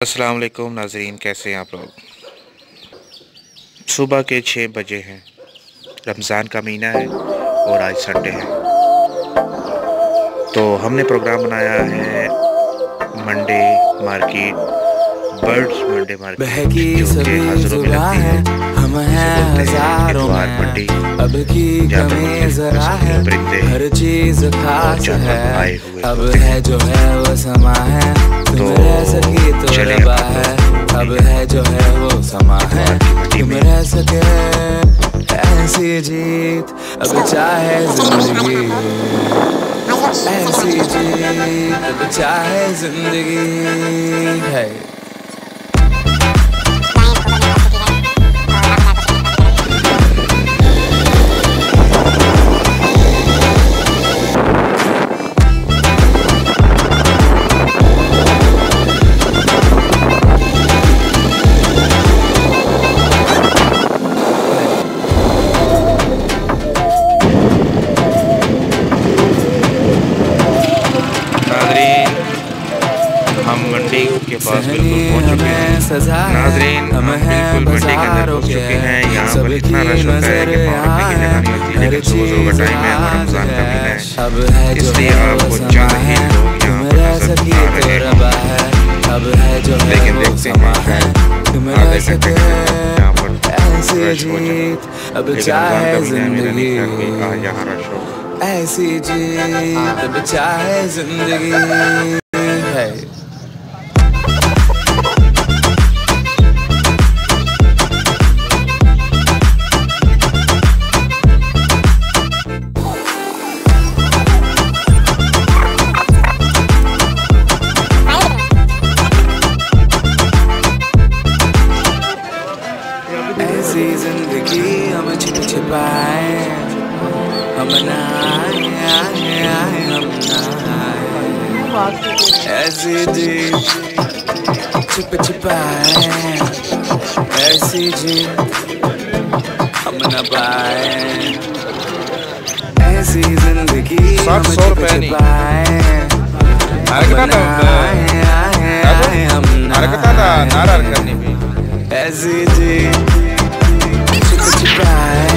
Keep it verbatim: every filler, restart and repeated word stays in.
अस्सलाम वालेकुम नाज़रीन, कैसे हैं आप लोग। सुबह के छः बजे हैं। रमज़ान का महीना है और आज संडे है, तो हमने प्रोग्राम बनाया है Monday market, birds Monday market, जो कि हाज़िरों में लगती है। हम हैं हज़ारों में, मंडी अब की कमी ज़रा है, हर चीज़ खास है, अब है जो है वो समा है, तुम रह सकी तो रबा है, अब है जो है वो समा है, तुम रह सके ऐसी जीत, अब चाहे जिंदगी, ऐसी जीत अब चाहे जिंदगी है। हम मंडी के पास बिल्कुल पहुंच चुके हैं नाज़रीन, हम बिल्कुल मंडी के अंदर पहुंच चुके हैं। यहाँ पर इतना रश होता है कि पाँव रखने की जगह नहीं होती है, लेकिन सुबह सुबह का टाइम है और रमज़ान का महीना है, इसलिए आपको चंद ही लोग यहाँ पर नजर आ रहे हैं। लेकिन देखते हैं आधे घंटे यहाँ पर रश हो जाए, लेकिन रमज़ान का महीना मेरा नहीं था कि यहाँ रश हो। ऐसी जीत अब चाहे जिंदगी है। ऐसी जिंदगी हम छिप छिपाए, हम नहाए आए आए हम नहाए, ऐसी जी छिप छिपाए, ऐसी जी हम न पाए, ऐसी जिंदगी हम छिप छिपाए, हम नहाए आए आए हम नहाए, ऐसी जी छिप छिपाए,